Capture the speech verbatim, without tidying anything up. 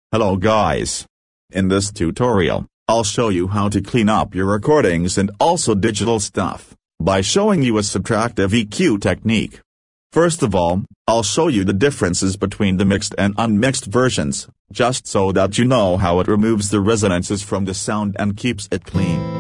Hello guys. In this tutorial, I'll show you how to clean up your recordings and also digital stuff, by showing you a subtractive E Q technique. First of all, I'll show you the differences between the mixed and unmixed versions, just so that you know how it removes the resonances from the sound and keeps it clean.